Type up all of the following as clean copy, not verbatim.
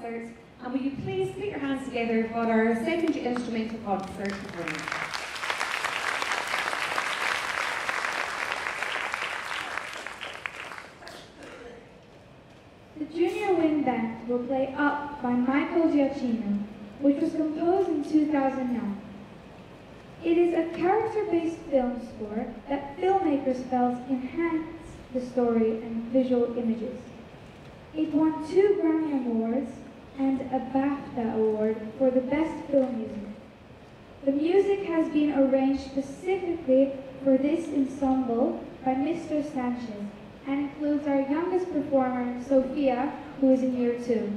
concert. And will you please put your hands together for our second instrumental concert performance. The Junior Wind Band will play Up by Michael Giacchino, which was composed in 2009. It is a character-based film score that filmmakers felt enhanced the story and visual images. It won 2 Grammy Awards and a BAFTA Award for the Best Film Music. The music has been arranged specifically for this ensemble by Mr. Sanchez and includes our youngest performer, Sophia, who is in year 2.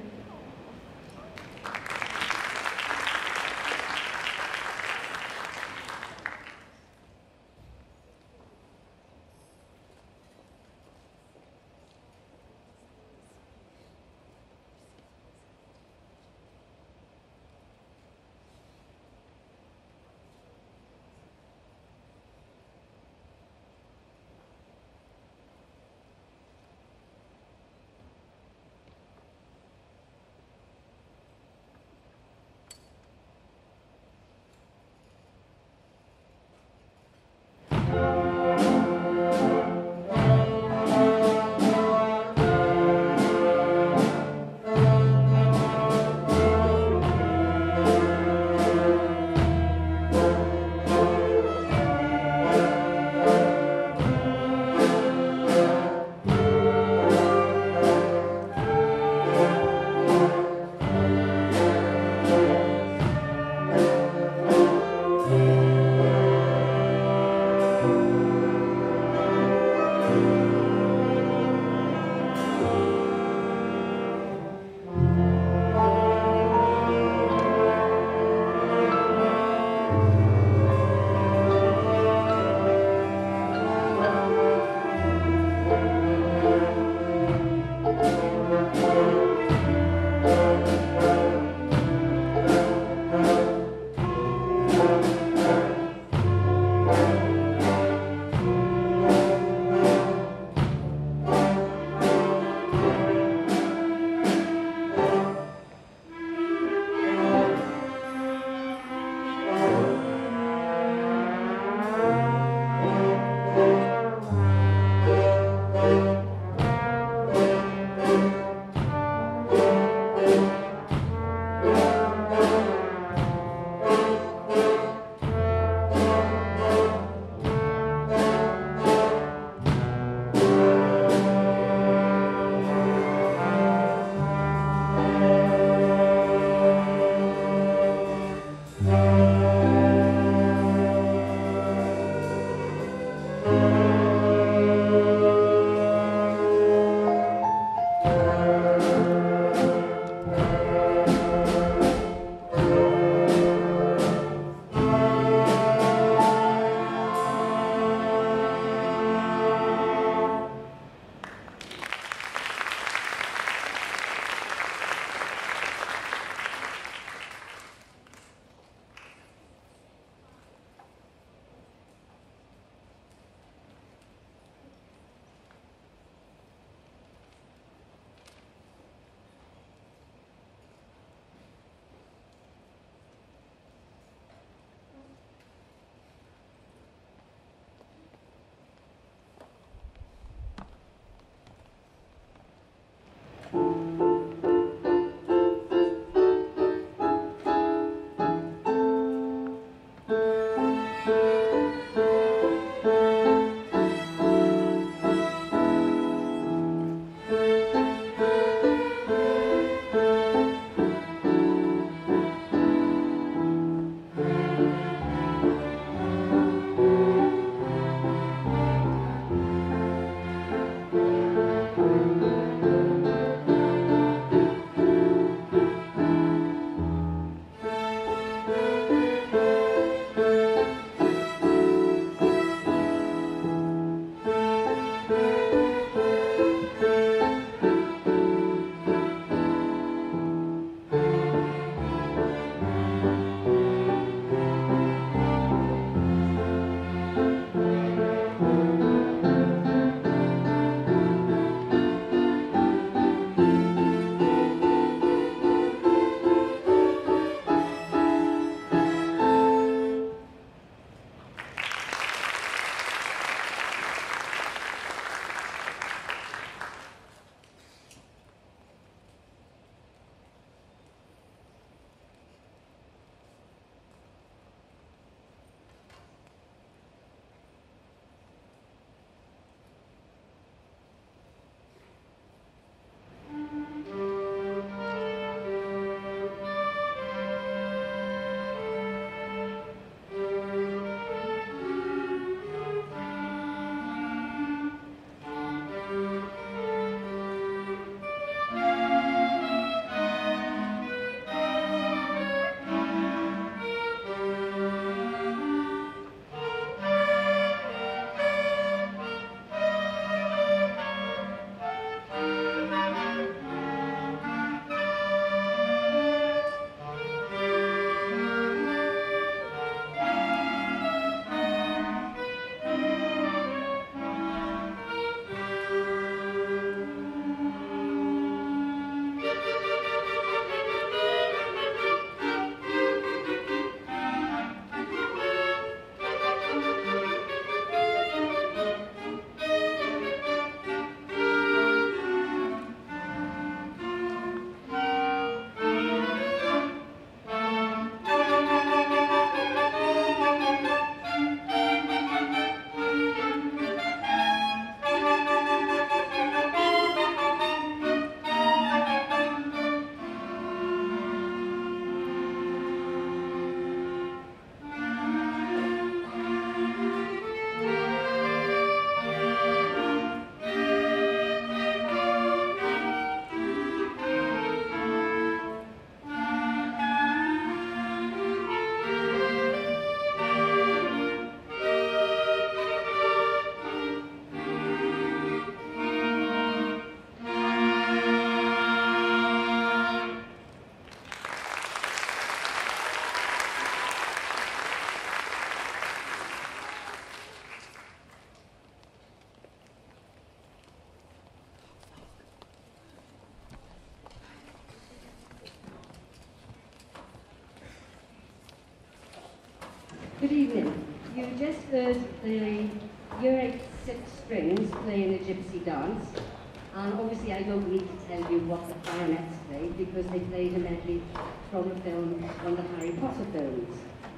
Good evening. You just heard the Year 8 sixth strings playing a gypsy dance, and obviously I don't need to tell you what the clarinets played because they played a medley from the film, one of the Harry Potter films.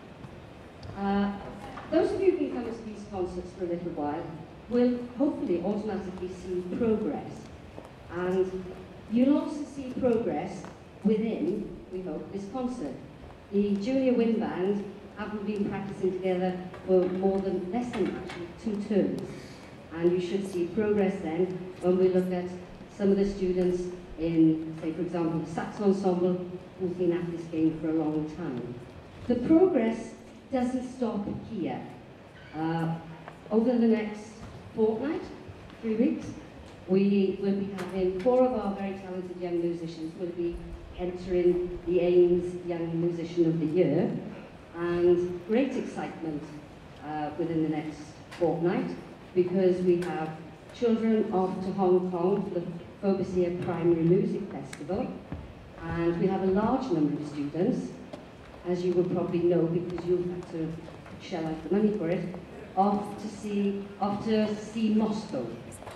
Those of you who've been coming to these concerts for a little while will hopefully automatically see progress, and you'll also see progress within, we hope, this concert. The junior wind band haven't been practicing together for less than actually 2 terms. And you should see progress then when we look at some of the students in, say for example, the sax ensemble who've been at this game for a long time. The progress doesn't stop here. Over the next fortnight, 3 weeks, we will be having 4 of our very talented young musicians will be entering the Ames Young Musician of the Year, and great excitement within the next fortnight because we have children off to Hong Kong for the Overseer Primary Music Festival, and we have a large number of students, as you will probably know because you'll have to shell out the money for it, off to see Moscow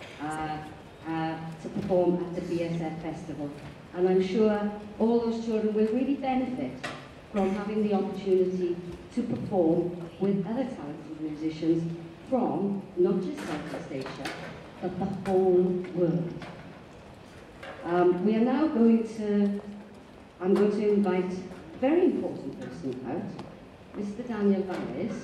to perform at the BSF Festival. And I'm sure all those children will really benefit from having the opportunity to perform with other talented musicians from not just Southeast Asia, but the whole world. We are now I'm going to invite a very important person out. Mr. Daniel Valles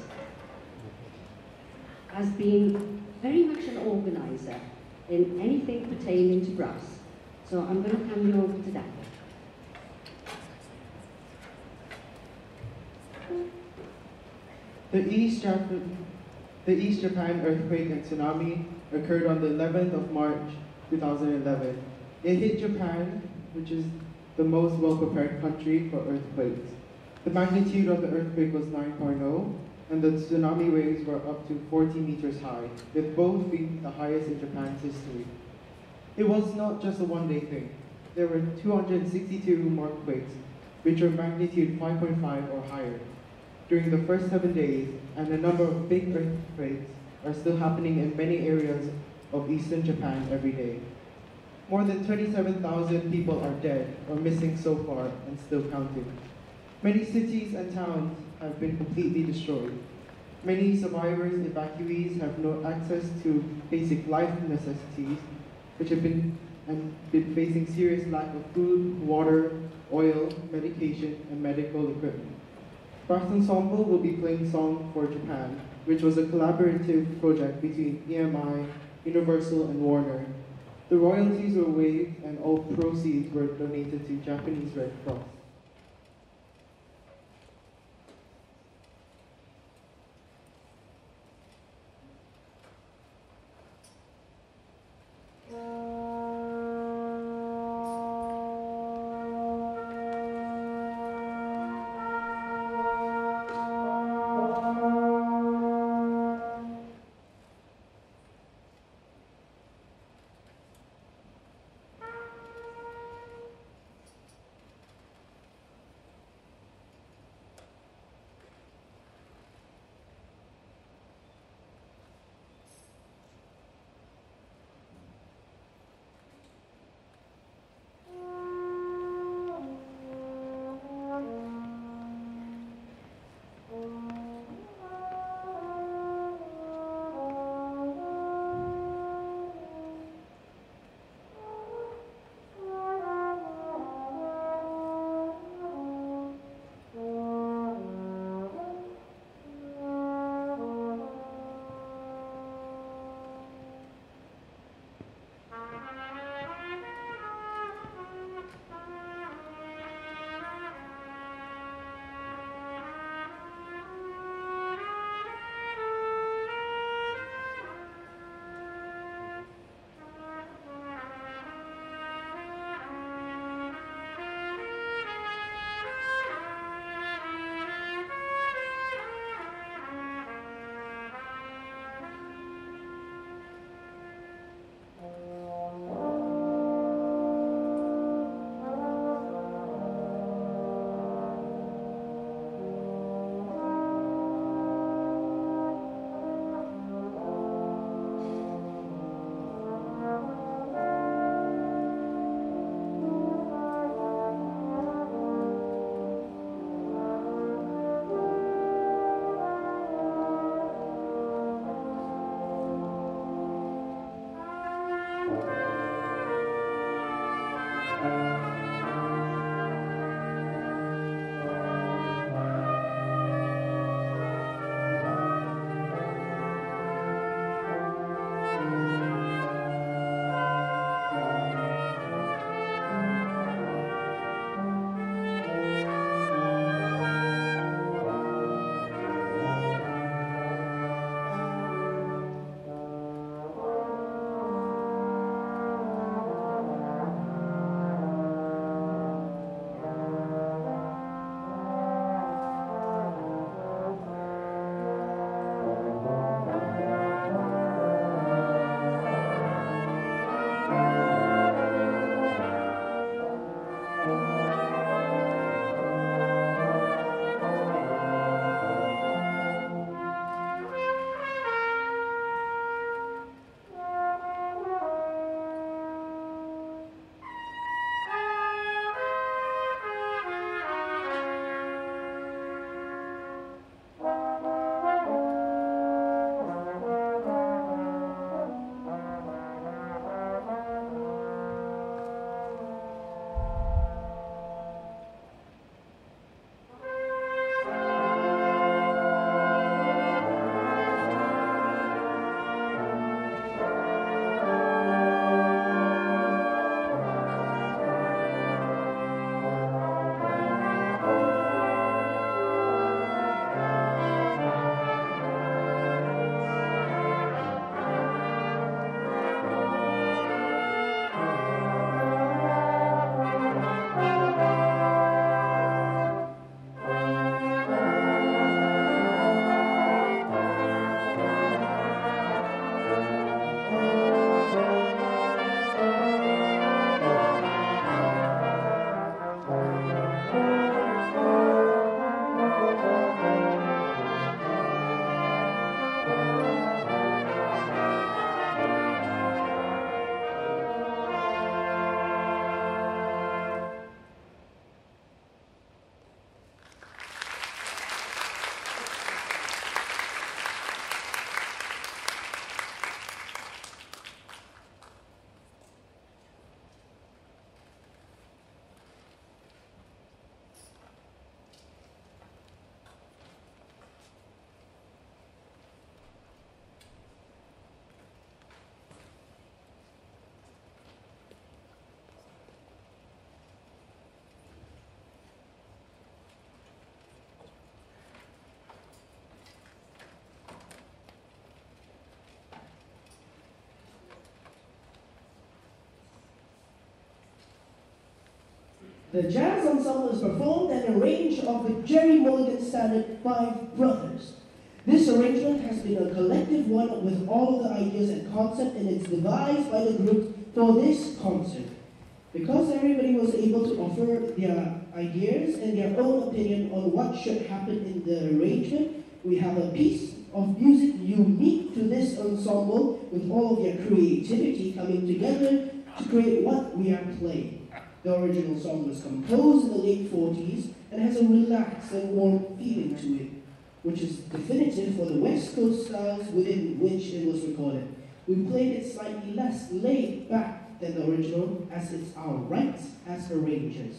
has been very much an organiser in anything pertaining to brass. So I'm going to hand you over to Daniel. The East Japan earthquake and tsunami occurred on the 11th of March 2011. It hit Japan, which is the most well-prepared country for earthquakes. The magnitude of the earthquake was 9.0, and the tsunami waves were up to 40 meters high, with both being the highest in Japan's history. It was not just a one-day thing. There were 262 more quakes, which were magnitude 5.5 or higher, during the first 7 days, and a number of big earthquakes are still happening in many areas of eastern Japan every day. More than 27,000 people are dead or missing so far and still counting. Many cities and towns have been completely destroyed. Many survivors, evacuees have no access to basic life necessities, which have been facing serious lack of food, water, oil, medication, and medical equipment. Brass Ensemble will be playing Song for Japan, which was a collaborative project between EMI, Universal, and Warner. The royalties were waived and all proceeds were donated to Japanese Red Cross. The jazz ensemble is performed and arranged of the Jerry Mulligan standard Five Brothers. This arrangement has been a collective one with all of the ideas and concept, and it's devised by the group for this concert. Because everybody was able to offer their ideas and their own opinion on what should happen in the arrangement, we have a piece of music unique to this ensemble with all of their creativity coming together to create what we are playing. The original song was composed in the late 40s and has a relaxed and warm feeling to it, which is definitive for the West Coast styles within which it was recorded. We played it slightly less laid back than the original, as it's our rights as arrangers.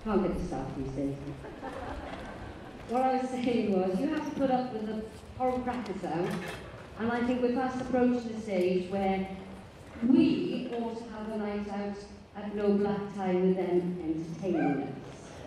Can't get the staff these days. What I was saying was, you have to put up with the horrible cracker sound, and I think we're fast approaching the stage where we ought to have a night out at no black tie with them entertaining us.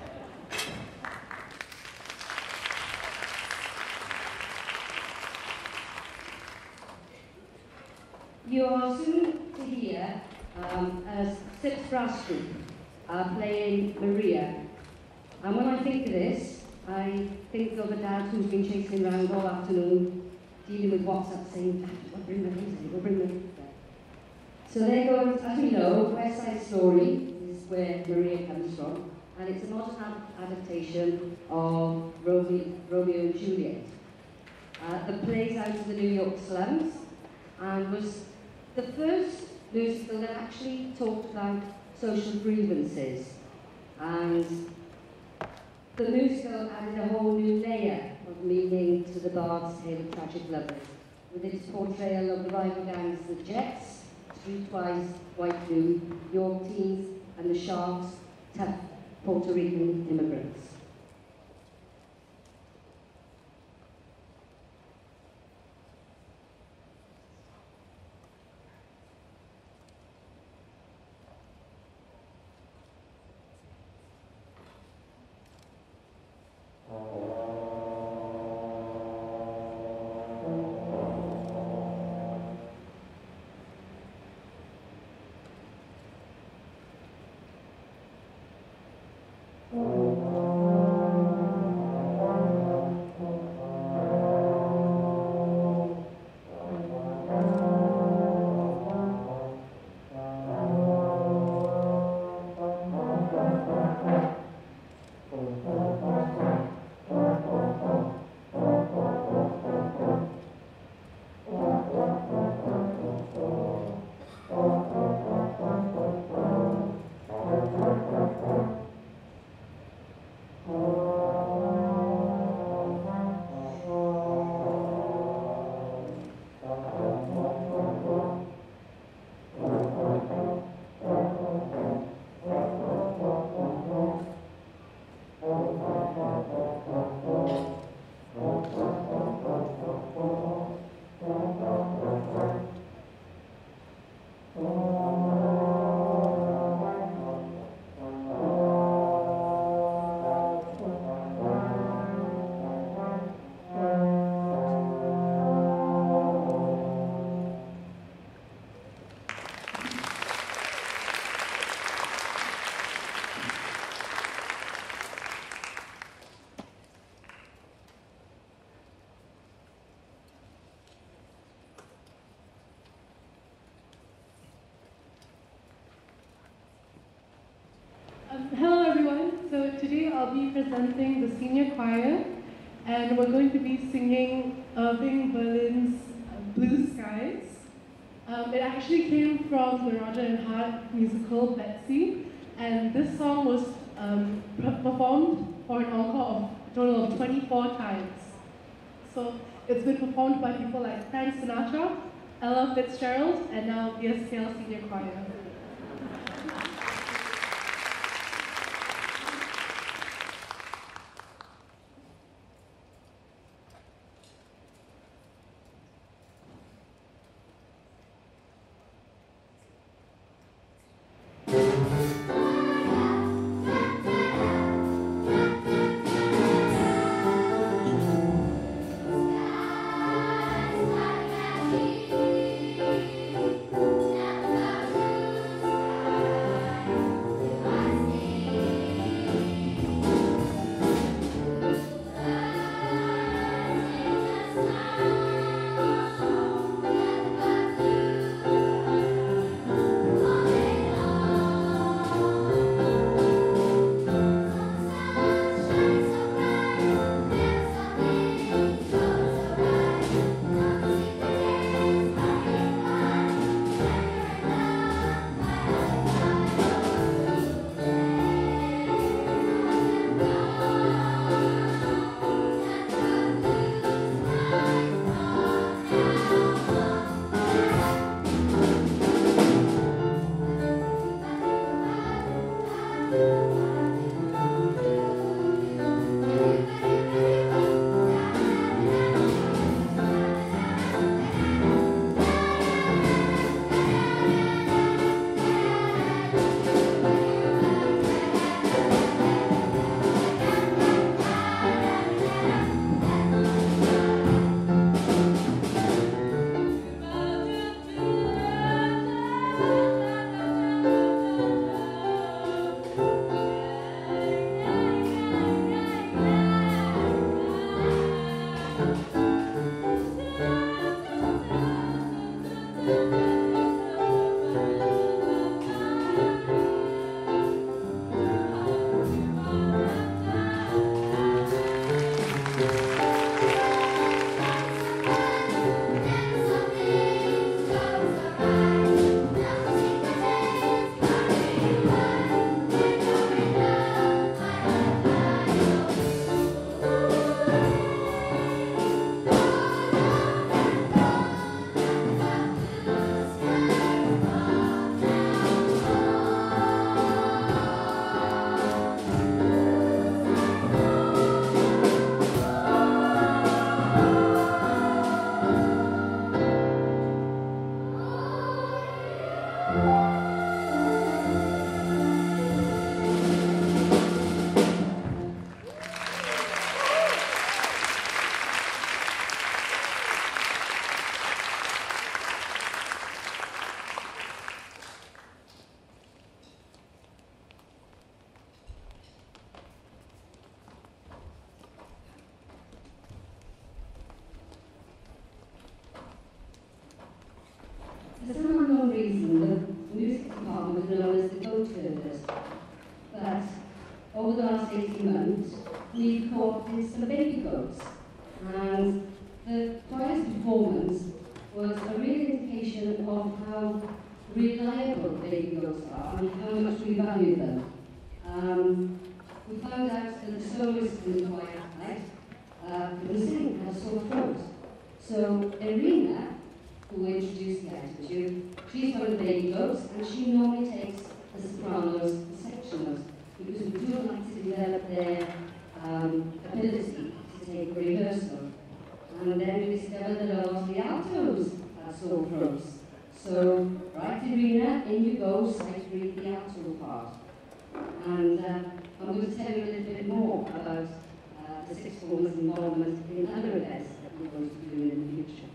You are soon to hear a six brass group playing Maria. And when I think of this, I think of a dad who's been chasing around all afternoon, dealing with WhatsApp saying, "We'll bring my music, we'll bring my music." So there goes, as we know, West Side Story is where Maria comes from, and it's a modern adaptation of Romeo and Juliet. The play's out of the New York slums, and was the first musical that actually talked about social grievances. And the musical added a whole new layer of meaning to the Bard's Tale of Tragic Lovers, with its portrayal of the rival gangs, the Jets, Streetwise, White Blue, York Teens, and the Sharks, tough Puerto Rican immigrants. Hello everyone, so today I'll be presenting the senior choir, and we're going to be singing Irving Berlin's Blue Skies. It actually came from the Roger and Hart musical Betsy, and this song was performed for an encore of a total of 24 times. So it's been performed by people like Frank Sinatra, Ella Fitzgerald, and now BSKL Senior Choir. Skies, was a real indication of how reliable baby goats are and how much we value them. We found out that the soloist in the choir tonight couldn't sing, had a sore throat. So Irina, who introduced the attitude, she's one of the baby goats, and she normally takes the sopranos and sectionals, because we do like to develop their ability to take rehearsal. And then we discovered that a lot of the altos had sore throats. So, right, Irina, in you go, sight read the alto part. And I'm going to tell you a little bit more about the sixth formers' involvement in other events that we're going to be doing in the future.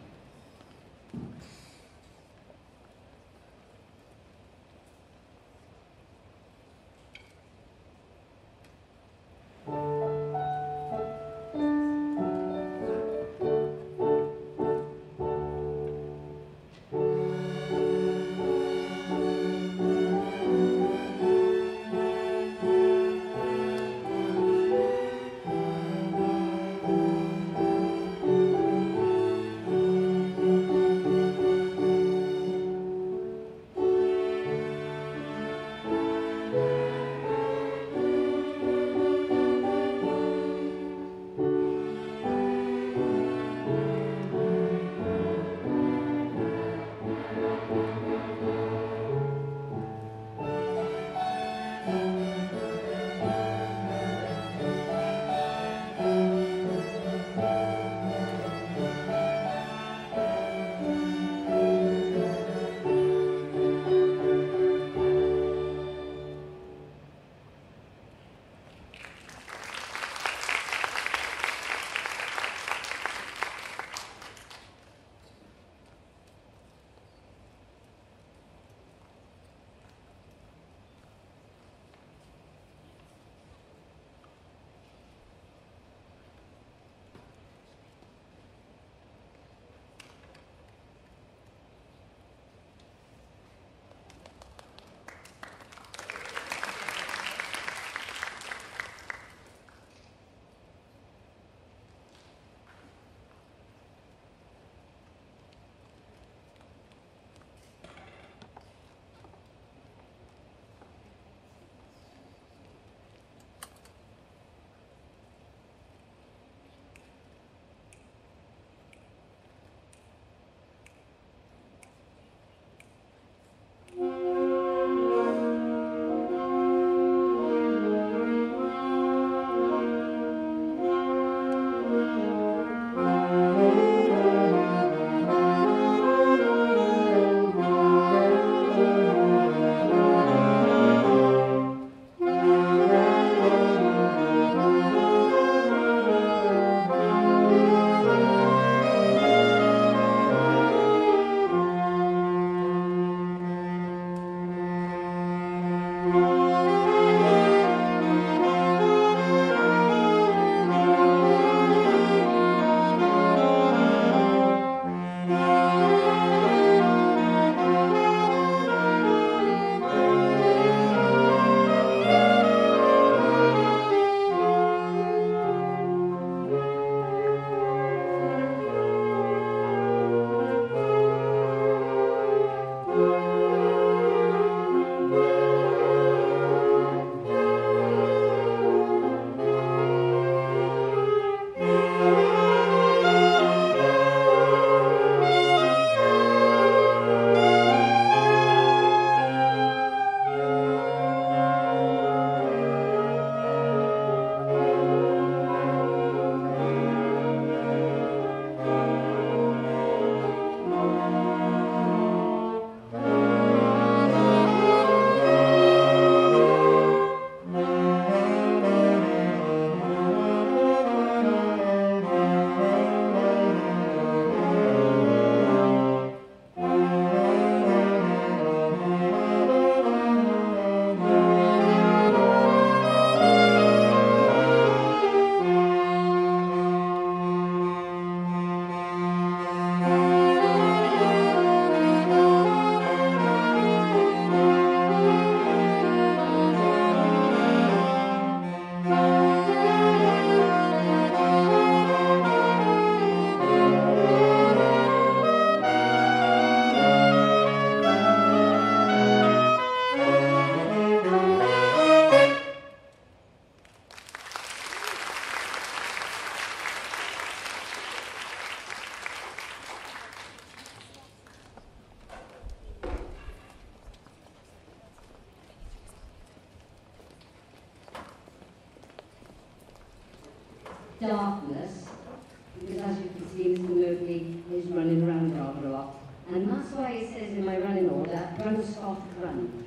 darkness, because as you can see, Mr. Murphy is running around rather a lot. And that's why it says in my running order, run, stop, run.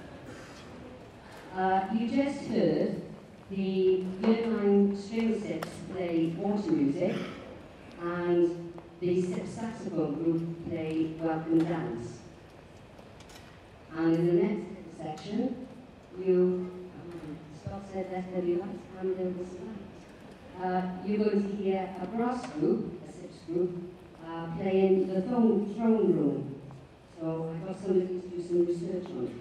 You just heard the Year 9 string six play water music, and the sip saxophone group play welcome dance. And in the next section, Scott said left there be lights and there was light. You're going to hear a brass group, a sips group, playing the throne room. So I got somebody to do some research on it.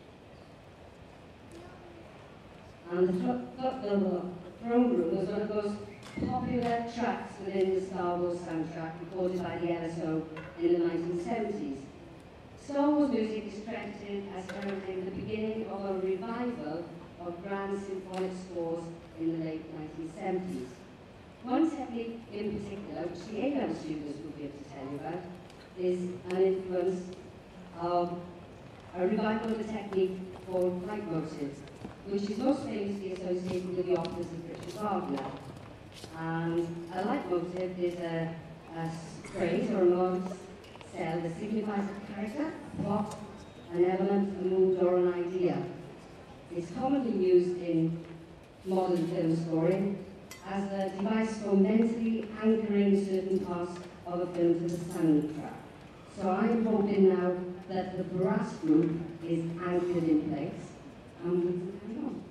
And the throne room was one of those popular tracks within the Star Wars soundtrack recorded by the LSO in the 1970s. Star Wars music is credited as heralding the beginning of a revival of grand symphonic scores in the late 1970s. One technique in particular, which the A-level students will be able to tell you about, is an influence of a revival of a technique called leitmotif, which is most famously associated with the operas of Richard Wagner. And a leitmotif is a phrase or a melodic cell that signifies a character, a plot, an element, a mood, or an idea. It's commonly used in modern film scoring as a device for mentally anchoring certain parts of a film to the soundtrack. So I'm hoping now that the brass group is anchored in place and we can carry on.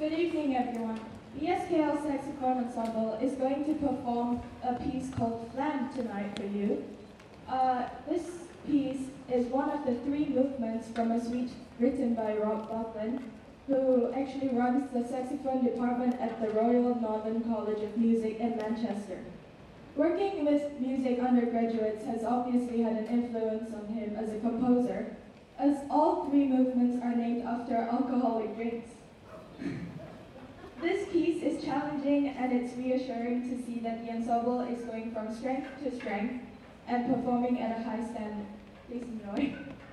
Good evening, everyone. BSKL Saxophone Ensemble is going to perform a piece called Flam tonight for you. This piece is one of the 3 movements from a suite written by Rob Buckland, who actually runs the saxophone department at the Royal Northern College of Music in Manchester. Working with music undergraduates has obviously had an influence on him as a composer, as all 3 movements are named after alcoholic drinks. This piece is challenging, and it's reassuring to see that the ensemble is going from strength to strength and performing at a high standard. Please enjoy.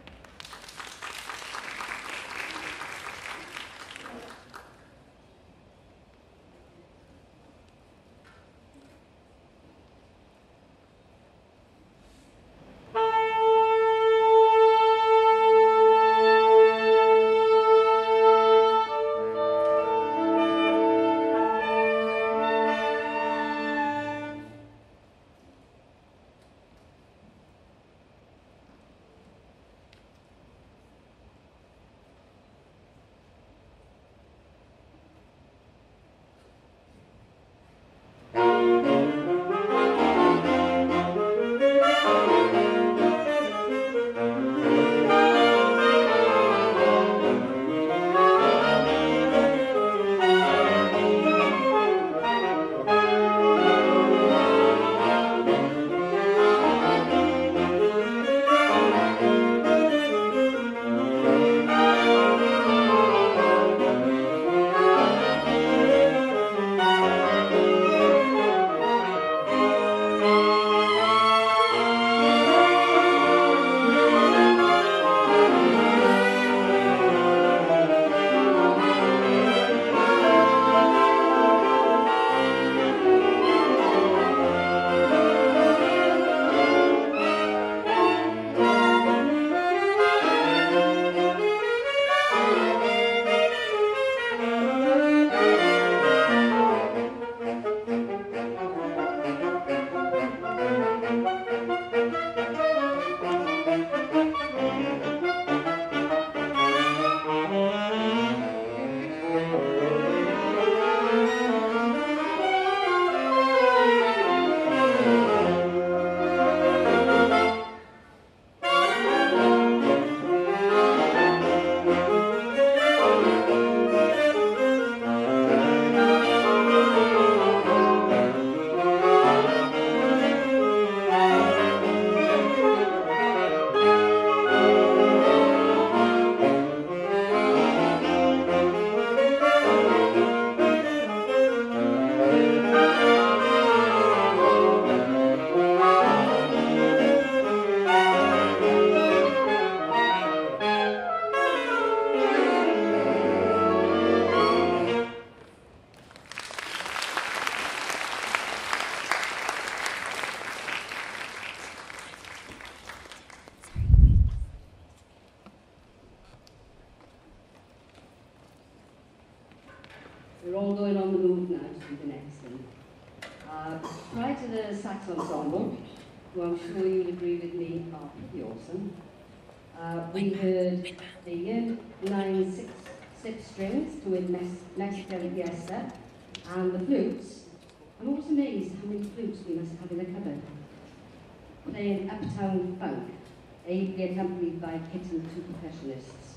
We're all going on the move now to do the next thing. Prior to the sax ensemble, who I'm sure you'll agree with me are pretty awesome, we heard the year 9 six strings to it Mexican Fiesta, and the flutes. I'm always amazed how many flutes we must have in the cupboard. Playing Uptown Funk, ably accompanied by kitten 2 percussionists.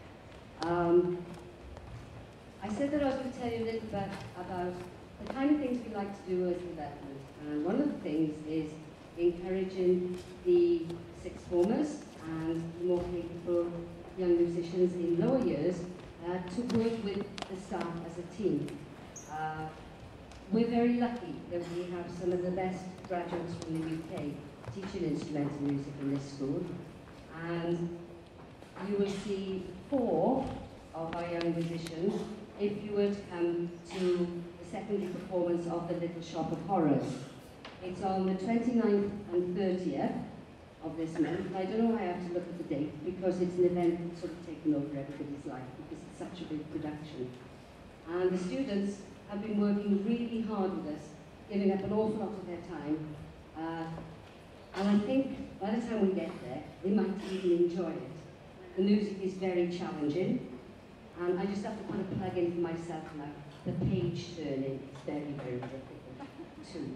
I said that I was going to tell you a little bit about the kind of things we like to do as development, and one of the things is encouraging the sixth formers and more capable young musicians in lower years to work with the staff as a team. We're very lucky that we have some of the best graduates from the UK teaching instrumental music in this school, and you will see 4 of our young musicians if you were to come to the secondary performance of the Little Shop of Horrors. It's on the 29th and 30th of this month. I don't know why I have to look at the date, because it's an event that's sort of taken over everybody's life, because it's such a big production. And the students have been working really hard with us, giving up an awful lot of their time. And I think by the time we get there, they might even enjoy it. The music is very challenging, And I just have to put a plug in for myself now. The page turning is very, very difficult too.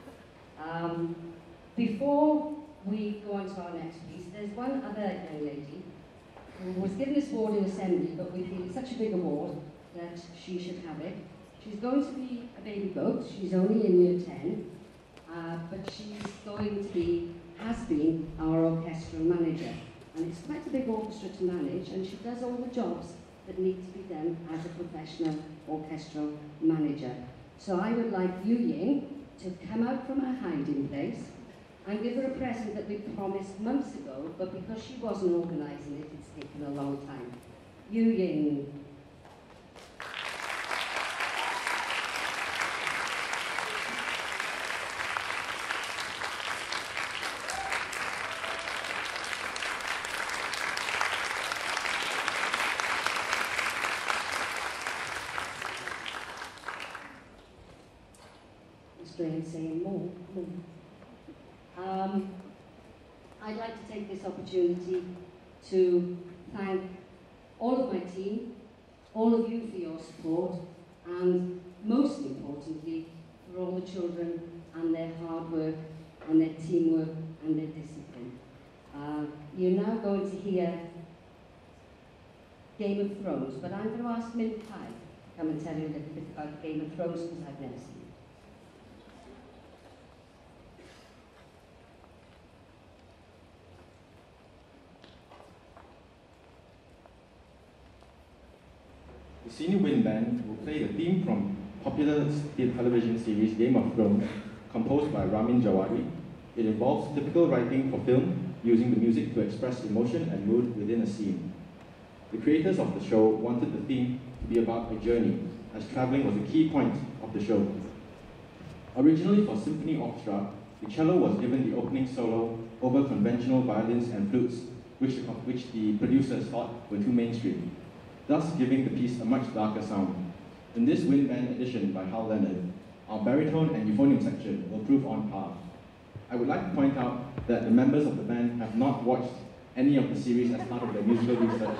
Before we go on to our next piece, there's one other young lady who was given this award in assembly, but we feel it's such a big award that she should have it. She's going to be a baby goat. She's only in year 10, but she's going to be, has been, our orchestral manager. And it's quite a big orchestra to manage, and she does all the jobs that need to be done as a professional orchestral manager. So I would like Yu Ying to come out from her hiding place and give her a present that we promised months ago, but because she wasn't organising it, it's taken a long time. Yu Ying. Australians saying more. I'd like to take this opportunity to thank all of my team, all of you for your support, and most importantly, for all the children and their hard work, and their teamwork, and their discipline. You're now going to hear Game of Thrones, but I'm going to ask Min Kai to come and tell you a little bit about Game of Thrones, because I've never seen it. The senior wind band will play the theme from popular television series Game of Thrones, composed by Ramin Djawadi. It involves typical writing for film, using the music to express emotion and mood within a scene. The creators of the show wanted the theme to be about a journey, as travelling was a key point of the show. Originally for symphony orchestra, the cello was given the opening solo over conventional violins and flutes, which the producers thought were too mainstream, thus giving the piece a much darker sound. In this wind band edition by Hal Leonard, our baritone and euphonium section will prove on par. I would like to point out that the members of the band have not watched any of the series as part of their musical research.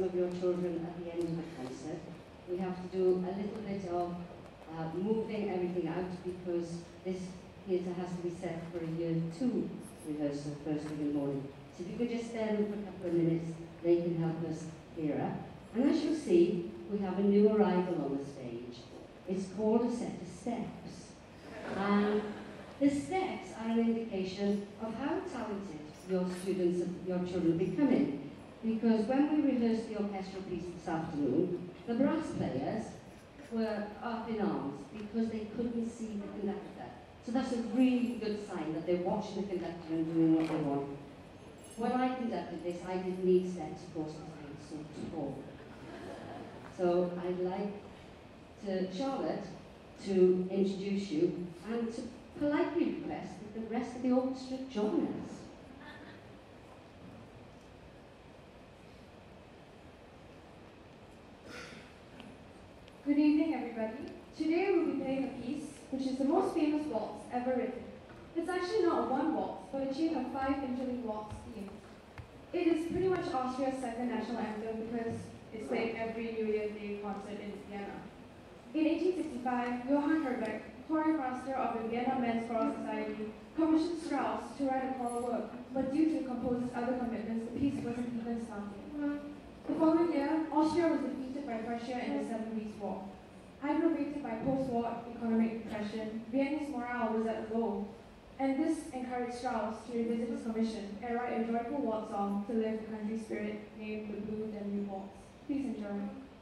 some of your children at the end of the concert. We have to do a little bit of moving everything out because this theatre has to be set for a year 2 rehearsal first thing in the morning. So if you could just stand for a couple of minutes, they can help us clear up. And as you'll see, we have a new arrival on the stage. It's called a set of steps. And the steps are an indication of how talented your students, your children are becoming. Because when we rehearsed the orchestral piece this afternoon, the brass players were up in arms because they couldn't see the conductor. So that's a really good sign that they're watching the conductor and doing what they want. When I conducted this, I didn't need steps, of course, because I was so tall. So I'd like Charlotte to introduce you and to politely request that the rest of the orchestra join us. Good evening, everybody. Today we'll be playing a piece which is the most famous waltz ever written. It's actually not one waltz, but a chain of 5 interlinked waltz themes. It is pretty much Austria's second national anthem because it's played every New Year's Day concert in Vienna. In 1865, Johann Herbeck, choreographer of the Vienna Men's Choral Society, commissioned Strauss to write a choral work, but due to the composer's other commitments, the piece wasn't even started. The following year, Austria was defeated by Prussia in the Seven Weeks' War. Aggravated by post-war economic depression, Viennese morale was at a low, and this encouraged Strauss to revisit his commission and write a joyful waltz song to lift the country's spirit named the Blue Danube Waltz. Please enjoy.